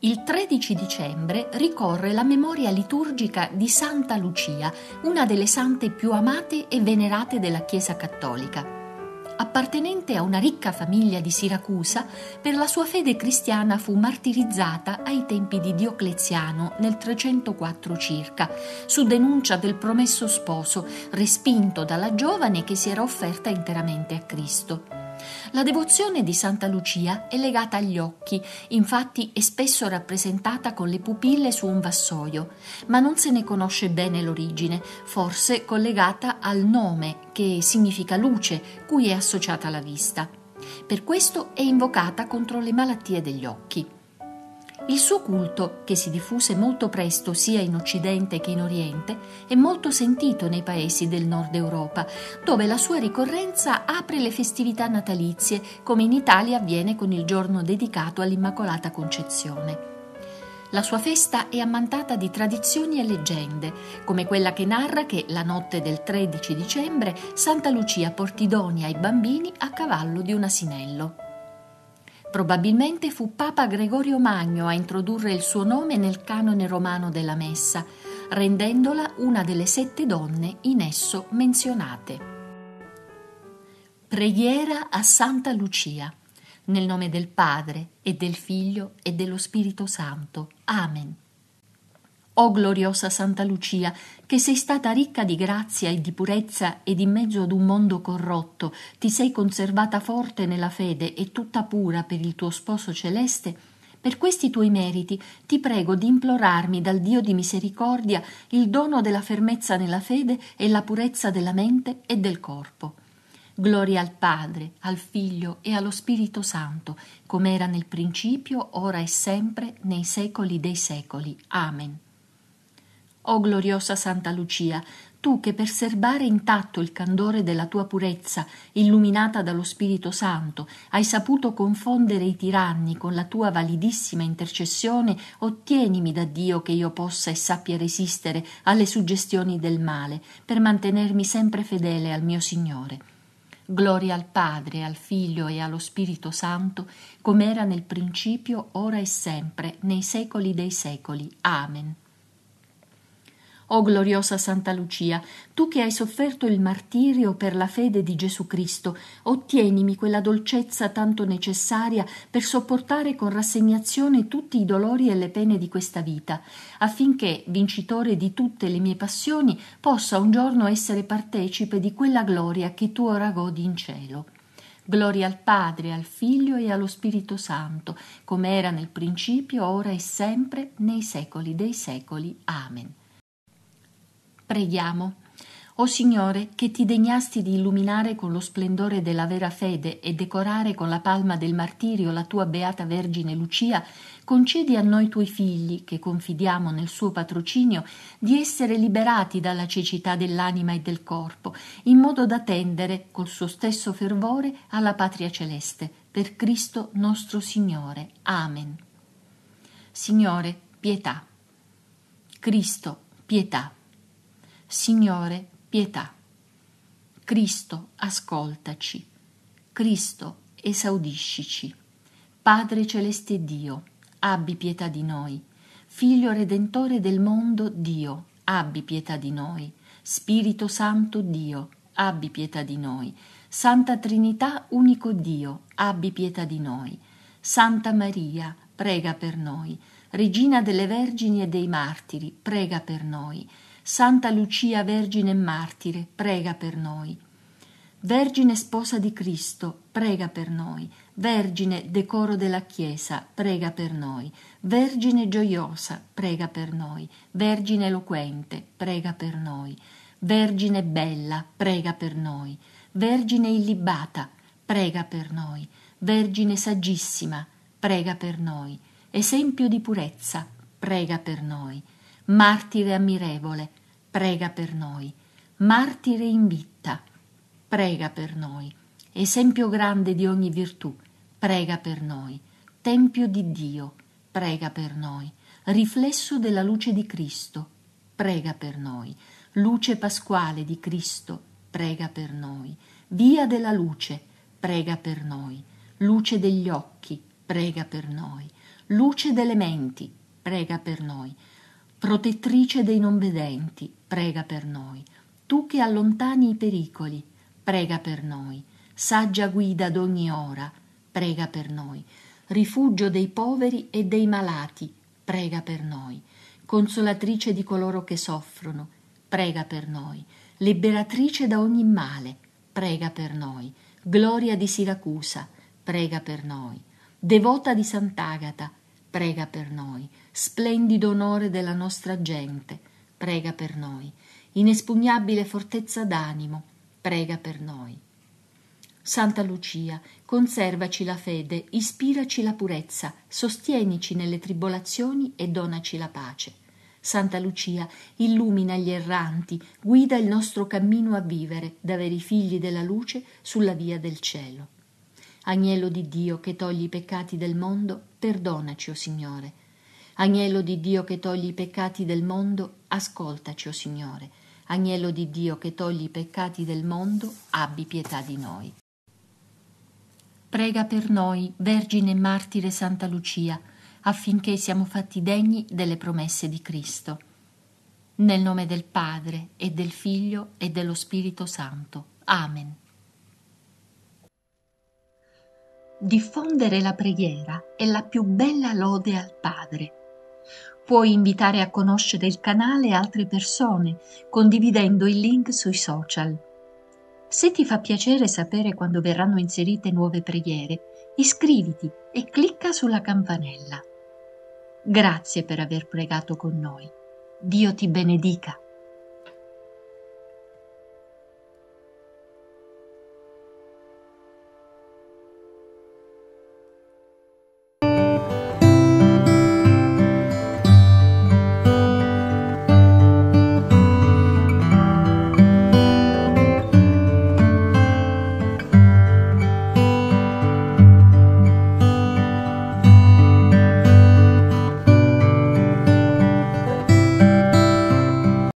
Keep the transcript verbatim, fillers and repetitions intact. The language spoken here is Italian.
Il tredici dicembre ricorre la memoria liturgica di Santa Lucia, una delle sante più amate e venerate della Chiesa cattolica. Appartenente a una ricca famiglia di Siracusa, per la sua fede cristiana fu martirizzata ai tempi di Diocleziano nel trecentoquattro circa, su denuncia del promesso sposo, respinto dalla giovane che si era offerta interamente a Cristo. La devozione di Santa Lucia è legata agli occhi, infatti è spesso rappresentata con le pupille su un vassoio, ma non se ne conosce bene l'origine, forse collegata al nome, che significa luce, cui è associata la vista. Per questo è invocata contro le malattie degli occhi. Il suo culto, che si diffuse molto presto sia in Occidente che in Oriente, è molto sentito nei paesi del nord Europa, dove la sua ricorrenza apre le festività natalizie, come in Italia avviene con il giorno dedicato all'Immacolata Concezione. La sua festa è ammantata di tradizioni e leggende, come quella che narra che la notte del tredici dicembre Santa Lucia porti doni ai bambini a cavallo di un asinello. Probabilmente fu Papa Gregorio Magno a introdurre il suo nome nel canone romano della Messa, rendendola una delle sette donne in esso menzionate. Preghiera a Santa Lucia. Nel nome del Padre, e del Figlio, e dello Spirito Santo. Amen. O gloriosa Santa Lucia, che sei stata ricca di grazia e di purezza ed in mezzo ad un mondo corrotto ti sei conservata forte nella fede e tutta pura per il tuo sposo celeste, per questi tuoi meriti ti prego di implorarmi dal Dio di misericordia il dono della fermezza nella fede e la purezza della mente e del corpo. Gloria al Padre, al Figlio e allo Spirito Santo, come era nel principio, ora e sempre, nei secoli dei secoli. Amen. O gloriosa Santa Lucia, tu che per serbare intatto il candore della tua purezza, illuminata dallo Spirito Santo, hai saputo confondere i tiranni con la tua validissima intercessione, ottienimi da Dio che io possa e sappia resistere alle suggestioni del male, per mantenermi sempre fedele al mio Signore. Gloria al Padre, al Figlio e allo Spirito Santo, come era nel principio, ora e sempre, nei secoli dei secoli. Amen. O gloriosa Santa Lucia, tu che hai sofferto il martirio per la fede di Gesù Cristo, ottienimi quella dolcezza tanto necessaria per sopportare con rassegnazione tutti i dolori e le pene di questa vita, affinché, vincitore di tutte le mie passioni, possa un giorno essere partecipe di quella gloria che tu ora godi in cielo. Gloria al Padre, al Figlio e allo Spirito Santo, come era nel principio, ora e sempre, nei secoli dei secoli. Amen. Preghiamo. O Signore, che ti degnasti di illuminare con lo splendore della vera fede e decorare con la palma del martirio la tua beata Vergine Lucia, concedi a noi tuoi figli, che confidiamo nel suo patrocinio, di essere liberati dalla cecità dell'anima e del corpo, in modo da tendere, col suo stesso fervore, alla patria celeste. Per Cristo nostro Signore. Amen. Signore, pietà. Cristo, pietà. Signore, pietà. Cristo, ascoltaci. Cristo, esaudiscici. Padre celeste Dio, abbi pietà di noi. Figlio redentore del mondo Dio, abbi pietà di noi. Spirito Santo Dio, abbi pietà di noi. Santa Trinità, unico Dio, abbi pietà di noi. Santa Maria, prega per noi. Regina delle Vergini e dei Martiri, prega per noi. Santa Lucia, Vergine e Martire, prega per noi. Vergine sposa di Cristo, prega per noi. Vergine decoro della Chiesa, prega per noi. Vergine gioiosa, prega per noi. Vergine eloquente, prega per noi. Vergine bella, prega per noi. Vergine illibata, prega per noi. Vergine saggissima, prega per noi. Esempio di purezza, prega per noi. Martire ammirevole, prega per noi. Martire in vita, prega per noi. Esempio grande di ogni virtù, prega per noi. Tempio di Dio, prega per noi. Riflesso della luce di Cristo, prega per noi. Luce pasquale di Cristo, prega per noi. Via della luce, prega per noi. Luce degli occhi, prega per noi. luce delle menti, prega per noi. Protettrice dei non vedenti, prega per noi. Tu che allontani i pericoli, prega per noi. Saggia guida ad ogni ora, prega per noi. Rifugio dei poveri e dei malati, prega per noi. Consolatrice di coloro che soffrono, prega per noi. Liberatrice da ogni male, prega per noi. Gloria di Siracusa, prega per noi. Devota di Sant'Agata, prega per noi. Splendido onore della nostra gente, prega per noi. Inespugnabile fortezza d'animo, prega per noi. Santa Lucia, conservaci la fede, ispiraci la purezza, sostienici nelle tribolazioni e donaci la pace. Santa Lucia, illumina gli erranti, guida il nostro cammino a vivere, da veri figli della luce, sulla via del cielo. Agnello di Dio che togli i peccati del mondo, perdonaci, o Signore. Agnello di Dio che togli i peccati del mondo, ascoltaci, o Signore. Agnello di Dio che togli i peccati del mondo, abbi pietà di noi. Prega per noi, Vergine e Martire Santa Lucia, affinché siamo fatti degni delle promesse di Cristo. Nel nome del Padre, e del Figlio, e dello Spirito Santo. Amen. Diffondere la preghiera è la più bella lode al Padre. Puoi invitare a conoscere il canale altre persone, condividendo il link sui social. Se ti fa piacere sapere quando verranno inserite nuove preghiere, iscriviti e clicca sulla campanella. Grazie per aver pregato con noi. Dio ti benedica.